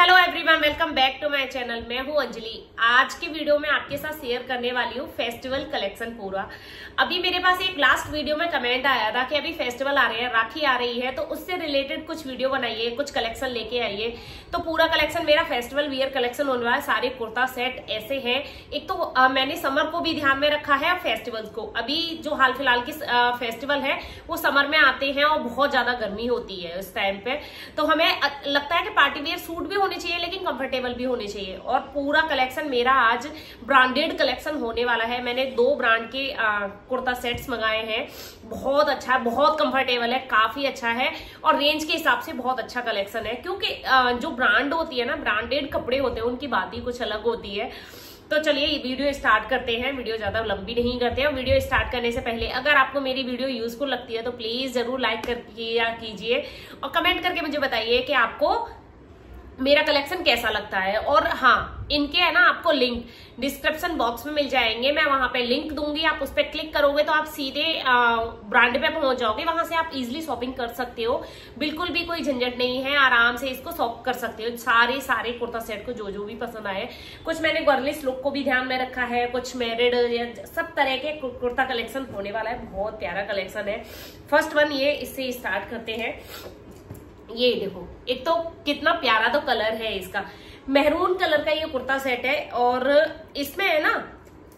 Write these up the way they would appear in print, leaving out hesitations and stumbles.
Hello everyone, welcome back to my channel. मैं हूं अंजलि। आज की वीडियो में आपके साथ शेयर करने वाली हूं फेस्टिवल कलेक्शन पूरा। अभी मेरे पास एक लास्ट वीडियो में कमेंट आया था कि अभी फेस्टिवल आ रहे हैं, राखी आ रही है, तो उससे रिलेटेड कुछ वीडियो बनाइए, कुछ कलेक्शन लेके आइए। तो पूरा कलेक्शन मेरा फेस्टिवल वियर कलेक्शन होने वाला है। सारे कुर्ता सेट ऐसे हैं। एक तो मैंने समर को भी ध्यान में रखा है और फेस्टिवल्स को। अभी जो हाल फिलहाल की फेस्टिवल है वो समर में आते हैं और बहुत ज्यादा गर्मी होती है उस टाइम पे, तो हमें लगता है कि पार्टी वेयर सूट भी होने चाहिए लेकिन कंफर्टेबल भी होने चाहिए। और पूरा कलेक्शन मेरा आज ब्रांडेड कलेक्शन होने वाला है। मैंने 2 ब्रांड के कुर्ता सेट्स मंगाए हैं। बहुत अच्छा है, बहुत कंफर्टेबल है, काफी अच्छा है और रेंज के हिसाब से बहुत अच्छा कलेक्शन है। क्योंकि जो ब्रांड होती है ना, ब्रांडेड कपड़े होते हैं, उनकी बात ही कुछ अलग होती है। तो चलिए ये वीडियो स्टार्ट करते हैं। वीडियो ज्यादा लंबी नहीं करते हैं। वीडियो स्टार्ट करने से पहले अगर आपको मेरी वीडियो यूजफुल लगती है तो प्लीज जरूर लाइक कीजिए और कमेंट करके मुझे बताइए कि आपको मेरा कलेक्शन कैसा लगता है। और हाँ, इनके है ना आपको लिंक डिस्क्रिप्शन बॉक्स में मिल जाएंगे। मैं वहां पे लिंक दूंगी, आप उस पर क्लिक करोगे तो आप सीधे ब्रांड पे पहुंच जाओगे। वहां से आप इजीली शॉपिंग कर सकते हो। बिल्कुल भी कोई झंझट नहीं है, आराम से इसको शॉप कर सकते हो। सारे कुर्ता सेट को जो भी पसंद आए। कुछ मैंने गर्लिश लुक को भी ध्यान में रखा है, कुछ मैरिड, सब तरह के कुर्ता कलेक्शन होने वाला है। बहुत प्यारा कलेक्शन है। फर्स्ट वन ये, इससे स्टार्ट करते हैं। ये देखो, एक तो कितना प्यारा तो कलर है इसका, मेहरून कलर का ये कुर्ता सेट है। और इसमें है ना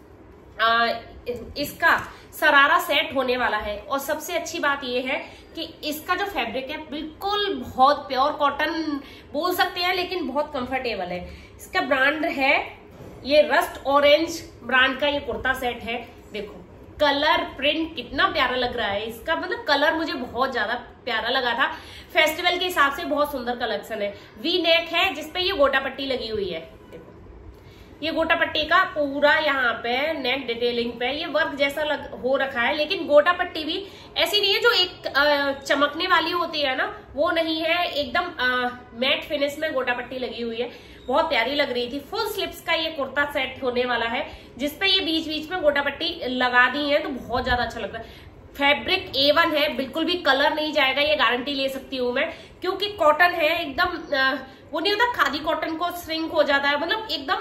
इसका सरारा सेट होने वाला है। और सबसे अच्छी बात ये है कि इसका जो फैब्रिक है बिल्कुल बहुत प्योर कॉटन बोल सकते हैं, लेकिन बहुत कंफर्टेबल है। इसका ब्रांड है ये रस्ट ऑरेंज ब्रांड का ये कुर्ता सेट है। देखो कलर प्रिंट कितना प्यारा लग रहा है इसका, मतलब कलर मुझे बहुत ज्यादा प्यारा लगा था। फेस्टिवल के हिसाब से बहुत सुंदर कलेक्शन है। वी नेक है जिसपे ये गोटा पट्टी लगी हुई है। देखो ये गोटा पट्टी का पूरा यहाँ पे नेक डिटेलिंग पे ये वर्क जैसा हो रखा है, लेकिन गोटा पट्टी भी ऐसी नहीं है जो एक चमकने वाली होती है ना, वो नहीं है। एकदम मैट फिनिश में गोटा पट्टी लगी हुई है, बहुत प्यारी लग रही थी। फुल स्लीव्स का ये कुर्ता सेट होने वाला है जिसपे ये बीच बीच में गोटा पट्टी लगा दी है, तो बहुत ज्यादा अच्छा लगता है। फैब्रिक A1 है, बिल्कुल भी कलर नहीं जाएगा, ये गारंटी ले सकती हूँ मैं। क्योंकि कॉटन है एकदम, वो नहीं होता खादी कॉटन को श्रिंक हो जाता है, मतलब एकदम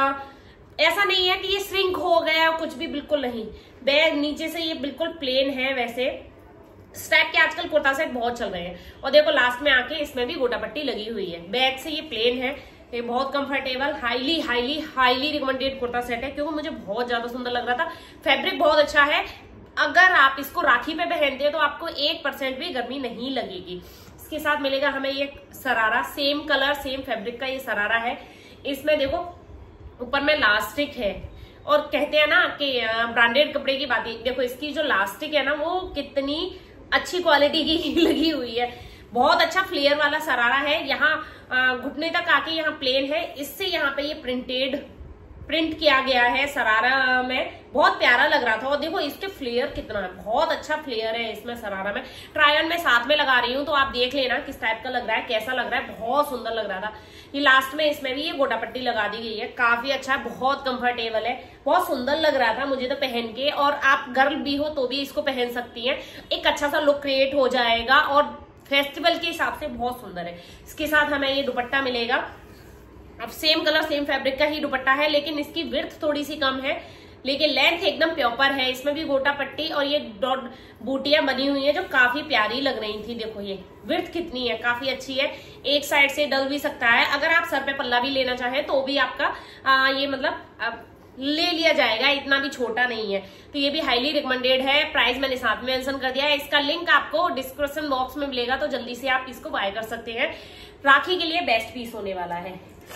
ऐसा नहीं है कि ये श्रिंक हो गया कुछ भी, बिल्कुल नहीं। बैग नीचे से ये बिल्कुल प्लेन है। वैसे इस टाइप के आजकल कुर्ता सेट बहुत चल रहे हैं। और देखो लास्ट में आके इसमें भी गोटा पट्टी लगी हुई है। बैग से ये प्लेन है, ये बहुत comfortable, highly highly highly recommended kurta set है, क्योंकि मुझे बहुत ज्यादा सुंदर लग रहा था। फैब्रिक बहुत अच्छा है। अगर आप इसको राखी पे पहनते हैं तो आपको 1% भी गर्मी नहीं लगेगी। इसके साथ मिलेगा हमें ये sharara, same colour same fabric का ये सरारा है। इसमें देखो ऊपर में लास्टिक है। और कहते हैं ना कि ब्रांडेड कपड़े की बात, देखो इसकी जो लास्टिक है ना वो कितनी अच्छी क्वालिटी की लगी हुई है। बहुत अच्छा फ्लेयर वाला सरारा है। यहाँ घुटने तक आके यहाँ प्लेन है, इससे यहाँ पे ये प्रिंट किया गया है सरारा में। बहुत प्यारा लग रहा था। और देखो इसके फ्लेयर कितना है, बहुत अच्छा फ्लेयर है इसमें सरारा में। ट्राई ऑन में साथ में लगा रही हूँ तो आप देख लेना किस टाइप का लग रहा है, कैसा लग रहा है। बहुत सुंदर लग रहा था। ये लास्ट में इसमें भी ये गोटा पट्टी लगा दी गई है, काफी अच्छा है, बहुत कंफर्टेबल है, बहुत सुंदर लग रहा था मुझे तो पहन के। और आप गर्ल भी हो तो भी इसको पहन सकती हैं, एक अच्छा सा लुक क्रिएट हो जाएगा और फेस्टिवल के हिसाब से बहुत सुंदर है। इसके साथ हमें ये दुपट्टा मिलेगा। अब सेम कलर सेम फैब्रिक का ही दुपट्टा है, लेकिन इसकी विड्थ थोड़ी सी कम है, लेकिन लेंथ एकदम प्रॉपर है। इसमें भी गोटा पट्टी और ये डॉट बूटियां बनी हुई है जो काफी प्यारी लग रही थी। देखो ये विड्थ कितनी है, काफी अच्छी है। एक साइड से डल भी सकता है। अगर आप सर पे पल्ला भी लेना चाहें तो भी आपका ये मतलब ले लिया जाएगा, इतना भी छोटा नहीं है। तो ये भी हाईली रिकमेंडेड है। प्राइस मैंने साथ में मेंशन कर दिया है। इसका लिंक आपको डिस्क्रिप्शन बॉक्स में मिलेगा, तो जल्दी से आप इसको बाय कर सकते हैं। राखी के लिए बेस्ट पीस होने वाला है।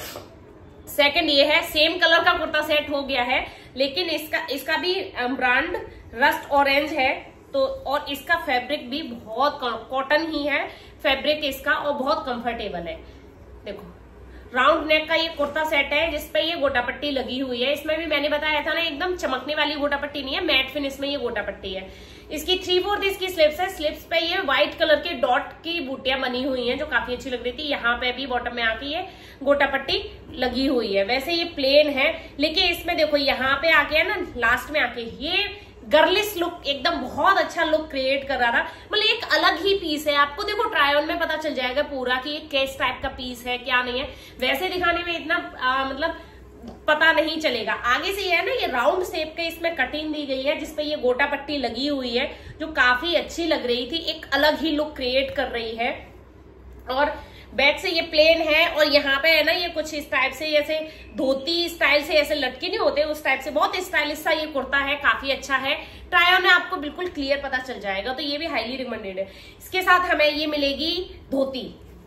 सेकंड ये है, सेम कलर का कुर्ता सेट हो गया है, लेकिन इसका भी ब्रांड रस्ट ऑरेंज है। तो और इसका फैब्रिक भी बहुत कॉटन ही है फैब्रिक इसका, और बहुत कंफर्टेबल है। देखो राउंड नेक का ये कुर्ता सेट है जिसपे ये गोटा पट्टी लगी हुई है। इसमें भी मैंने बताया था ना, एकदम चमकने वाली गोटा पट्टी नहीं है, मैट फिनिश में ये गोटा पट्टी है। इसकी 3/4 इसकी स्लिप्स है। स्लिप्स पे ये व्हाइट कलर के डॉट की बूटियां बनी हुई हैं जो काफी अच्छी लग रही थी। यहाँ पे भी बॉटम में आके ये गोटा पट्टी लगी हुई है। वैसे ये प्लेन है, लेकिन इसमें देखो यहाँ पे आके है ना, लास्ट में आके ये गर्लिश लुक, एकदम बहुत अच्छा लुक क्रिएट कर रहा था। मतलब एक अलग ही पीस है, आपको देखो ट्राई ऑन में पता चल जाएगा पूरा कि ये किस टाइप का पीस है क्या नहीं है। वैसे दिखाने में इतना मतलब पता नहीं चलेगा। आगे से ये है ना, ये राउंड शेप के इसमें कटिंग दी गई है जिसपे ये गोटा पट्टी लगी हुई है जो काफी अच्छी लग रही थी, एक अलग ही लुक क्रिएट कर रही है। और बैक से ये प्लेन है और यहाँ पे है ना ये कुछ इस टाइप से जैसे धोती स्टाइल से ऐसे लटके नहीं होते उस टाइप से, बहुत स्टाइलिश सा ये कुर्ता है, काफी अच्छा है। ट्राई ऑन में आपको बिल्कुल क्लियर पता चल जाएगा, तो ये भी हाईली रिकमेंडेड है। इसके साथ हमें ये मिलेगी धोती,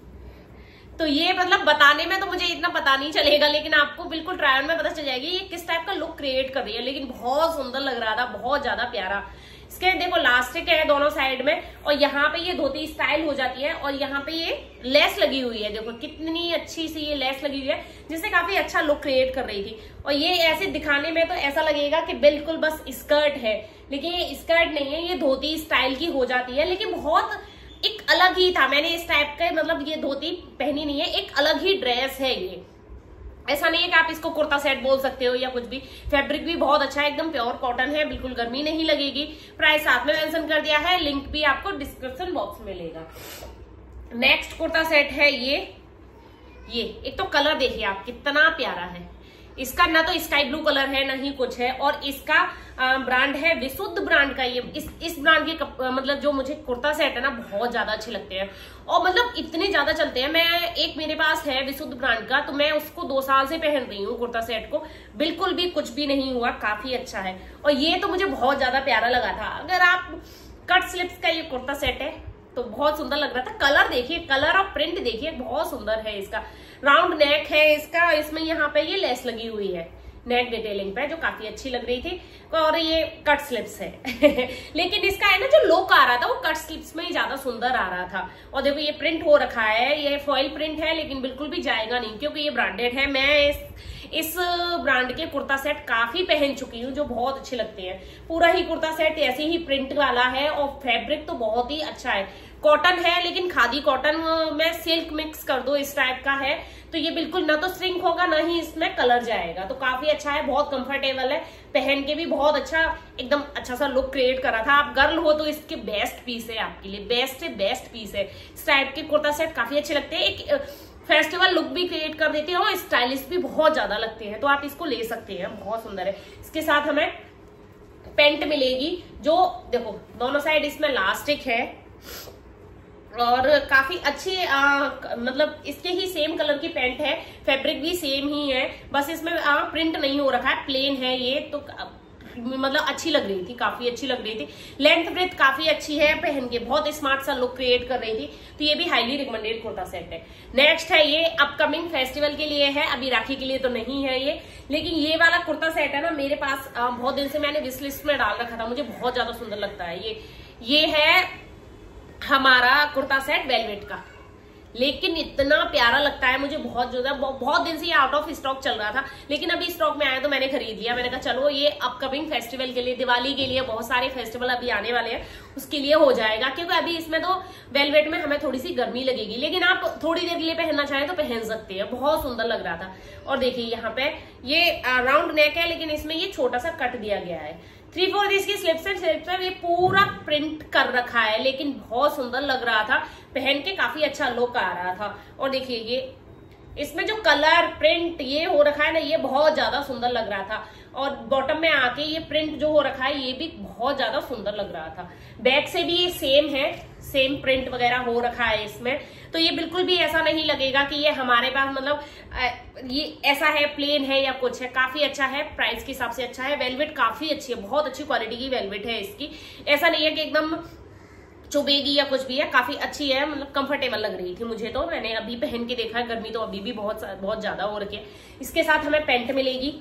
तो ये मतलब बताने में तो मुझे इतना पता नहीं चलेगा, लेकिन आपको बिल्कुल ट्राई ऑन में पता चल जाएगी ये किस टाइप का लुक क्रिएट कर रही है। लेकिन बहुत सुंदर लग रहा था, बहुत ज्यादा प्यारा। इसके देखो लास्टिक है दोनों साइड में और यहाँ पे ये धोती स्टाइल हो जाती है और यहाँ पे ये लेस लगी हुई है, देखो कितनी अच्छी सी ये लेस लगी हुई है जिससे काफी अच्छा लुक क्रिएट कर रही थी। और ये ऐसे दिखाने में तो ऐसा लगेगा कि बिल्कुल बस स्कर्ट है, लेकिन ये स्कर्ट नहीं है, ये धोती स्टाइल की हो जाती है। लेकिन बहुत एक अलग ही था, मैंने इस टाइप का मतलब ये धोती पहनी नहीं है, एक अलग ही ड्रेस है ये। ऐसा नहीं है कि आप इसको कुर्ता सेट बोल सकते हो या कुछ भी। फैब्रिक भी बहुत अच्छा है, एकदम प्योर कॉटन है, बिल्कुल गर्मी नहीं लगेगी। प्राइस साथ में मेंशन कर दिया है, लिंक भी आपको डिस्क्रिप्शन बॉक्स में मिलेगा। नेक्स्ट कुर्ता सेट है ये एक तो कलर देखिए आप कितना प्यारा है, इसका ना तो स्काई ब्लू कलर है ना ही कुछ है, और इसका ब्रांड है विशुद्ध ब्रांड का। ये इस ब्रांड के मतलब जो मुझे कुर्ता सेट है ना बहुत ज्यादा अच्छे लगते हैं और मतलब इतने ज्यादा चलते हैं। मैं एक मेरे पास है विशुद्ध ब्रांड का, तो मैं उसको 2 साल से पहन रही हूँ कुर्ता सेट को, बिल्कुल भी कुछ भी नहीं हुआ, काफी अच्छा है। और ये तो मुझे बहुत ज्यादा प्यारा लगा था। अगर आप कट स्लिप्स का ये कुर्ता सेट है तो बहुत सुंदर लग रहा था। कलर देखिए, कलर और प्रिंट देखिए बहुत सुंदर है इसका। राउंड नेक है इसका, इसमें यहाँ पे ये लेस लगी हुई है नेक डिटेलिंग पे जो काफी अच्छी लग रही थी, और ये कट स्लिप्स है लेकिन इसका है ना जो लुक आ रहा था वो कट स्लिप्स में ही ज्यादा सुंदर आ रहा था। और देखो ये प्रिंट हो रखा है, ये फॉइल प्रिंट है लेकिन बिल्कुल भी जाएगा नहीं क्योंकि ये ब्रांडेड है। मैं इस ब्रांड के कुर्ता सेट काफी पहन चुकी हूँ जो बहुत अच्छे लगते हैं। पूरा ही कुर्ता सेट ऐसे ही प्रिंट वाला है और फैब्रिक तो बहुत ही अच्छा है, कॉटन है लेकिन खादी कॉटन में सिल्क मिक्स कर दो इस टाइप का है, तो ये बिल्कुल ना तो श्रिंक होगा ना ही इसमें कलर जाएगा, तो काफी अच्छा है, बहुत कंफर्टेबल है, पहन के भी बहुत अच्छा एकदम अच्छा सा लुक क्रिएट कर रहा था। आप गर्ल हो तो इसके बेस्ट पीस है, आपके लिए बेस्ट से बेस्ट पीस है। इस टाइप के कुर्ता सेट काफी अच्छे लगते हैं, एक फेस्टिवल लुक भी क्रिएट कर देते हैं और स्टाइलिश भी बहुत ज्यादा लगते हैं, तो आप इसको ले सकते हैं, बहुत सुंदर है। इसके साथ हमें पेंट मिलेगी जो देखो दोनों साइड इसमें इलास्टिक है और काफी अच्छी मतलब इसके ही सेम कलर की पैंट है, फैब्रिक भी सेम ही है, बस इसमें प्रिंट नहीं हो रखा है, प्लेन है ये, तो मतलब अच्छी लग रही थी, काफी अच्छी लग रही थी। लेंथ ब्रेथ काफी अच्छी है, पहन के बहुत स्मार्ट सा लुक क्रिएट कर रही थी, तो ये भी हाईली रिकमेंडेड कुर्ता सेट है। नेक्स्ट है ये अपकमिंग फेस्टिवल के लिए है, अभी राखी के लिए तो नहीं है ये, लेकिन ये वाला कुर्ता सेट है ना मेरे पास बहुत दिन से मैंने विश लिस्ट में डाल रखा था, मुझे बहुत ज्यादा सुंदर लगता है ये है हमारा कुर्ता सेट वेलवेट का, लेकिन इतना प्यारा लगता है मुझे, बहुत ज्यादा, बहुत दिन से ये आउट ऑफ स्टॉक चल रहा था, लेकिन अभी स्टॉक में आया तो मैंने खरीद लिया। मैंने कहा चलो ये अपकमिंग फेस्टिवल के लिए, दिवाली के लिए, बहुत सारे फेस्टिवल अभी आने वाले हैं उसके लिए हो जाएगा, क्योंकि अभी इसमें तो वेलवेट में हमें थोड़ी सी गर्मी लगेगी, लेकिन आप थोड़ी देर के लिए पहनना चाहें तो पहन सकते हैं, बहुत सुंदर लग रहा था। और देखिए यहाँ पे ये राउंड नेक है लेकिन इसमें ये छोटा सा कट दिया गया है, 3/4 इसकी स्लिप्स एंड स्लिप्स में ये पूरा प्रिंट कर रखा है, लेकिन बहुत सुंदर लग रहा था, पहन के काफी अच्छा लुक आ रहा था। और देखिए ये इसमें जो कलर प्रिंट ये हो रखा है ना, ये बहुत ज्यादा सुंदर लग रहा था, और बॉटम में आके ये प्रिंट जो हो रखा है ये भी बहुत ज्यादा सुंदर लग रहा था। बैक से भी ये सेम है, सेम प्रिंट वगैरह हो रखा है इसमें, तो ये बिल्कुल भी ऐसा नहीं लगेगा कि ये हमारे पास मतलब ये ऐसा है प्लेन है या कुछ है, काफी अच्छा है, प्राइस के हिसाब से अच्छा है। वेलवेट काफी अच्छी है, बहुत अच्छी क्वालिटी की वेलवेट है इसकी, ऐसा नहीं है कि एकदम चुभेगी या कुछ भी है, काफी अच्छी है, मतलब कंफर्टेबल लग रही थी मुझे, तो मैंने अभी पहन के देखा है, गर्मी तो अभी भी बहुत ज्यादा हो रही है। इसके साथ हमें पैंट मिलेगी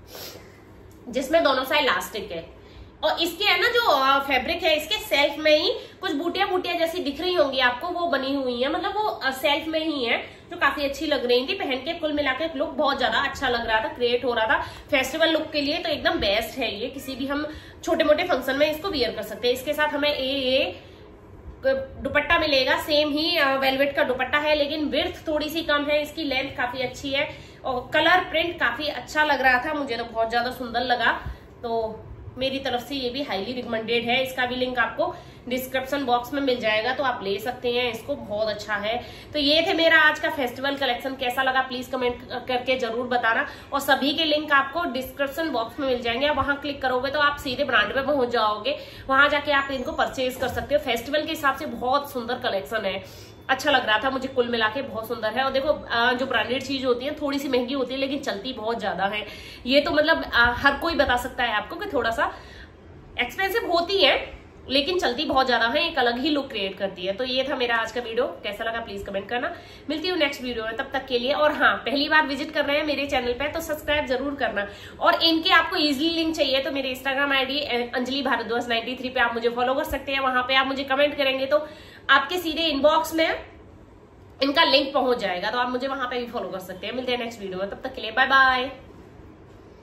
जिसमें दोनों साइड इलास्टिक है, और इसके है ना जो फैब्रिक है इसके सेल्फ में ही कुछ बूटियां जैसी दिख रही होंगी आपको, वो बनी हुई है, मतलब वो सेल्फ में ही है, जो काफी अच्छी लग रही थी पहन के। कुल मिलाकर लुक बहुत ज्यादा अच्छा लग रहा था, क्रिएट हो रहा था फेस्टिवल लुक के लिए, तो एकदम बेस्ट है ये, किसी भी हम छोटे मोटे फंक्शन में इसको वियर कर सकते हैं। इसके साथ हमें दुपट्टा मिलेगा, सेम ही वेलवेट का दुपट्टा है, लेकिन विड्थ थोड़ी सी कम है, इसकी लेंथ काफी अच्छी है, और कलर प्रिंट काफी अच्छा लग रहा था मुझे, तो बहुत ज्यादा सुंदर लगा। तो मेरी तरफ से ये भी हाईली रिकमेंडेड है। इसका भी लिंक आपको डिस्क्रिप्शन बॉक्स में मिल जाएगा, तो आप ले सकते हैं इसको, बहुत अच्छा है। तो ये थे मेरा आज का फेस्टिवल कलेक्शन, कैसा लगा प्लीज कमेंट करके जरूर बताना। और सभी के लिंक आपको डिस्क्रिप्शन बॉक्स में मिल जाएंगे, आप वहां क्लिक करोगे तो आप सीधे ब्रांड पे पहुंच जाओगे, वहां जाके आप इनको परचेज कर सकते हो। फेस्टिवल के हिसाब से बहुत सुंदर कलेक्शन है, अच्छा लग रहा था मुझे, कुल मिला के बहुत सुंदर है। और देखो जो ब्रांडेड चीज होती है थोड़ी सी महंगी होती है लेकिन चलती बहुत ज्यादा है। ये तो मतलब हर कोई बता सकता है आपको कि थोड़ा सा एक्सपेंसिव होती है लेकिन चलती बहुत ज्यादा है, एक अलग ही लुक क्रिएट करती है। तो ये था मेरा आज का वीडियो, कैसा लगा प्लीज कमेंट करना। मिलती हूँ नेक्स्ट वीडियो में, तब तक के लिए। और हाँ, पहली बार विजिट कर रहे हैं मेरे चैनल पे तो सब्सक्राइब जरूर करना। और इनके आपको इजीली लिंक चाहिए तो मेरे इंस्टाग्राम आईडी अंजलि भारद्वाज 93 पे आप मुझे फॉलो कर सकते हैं। वहां पे आप मुझे कमेंट करेंगे तो आपके सीधे इनबॉक्स में इनका लिंक पहुंच जाएगा, तो आप मुझे वहां पे भी फॉलो कर सकते हैं। मिलते हैं नेक्स्ट वीडियो में, तब तक के लिए बाय बाय।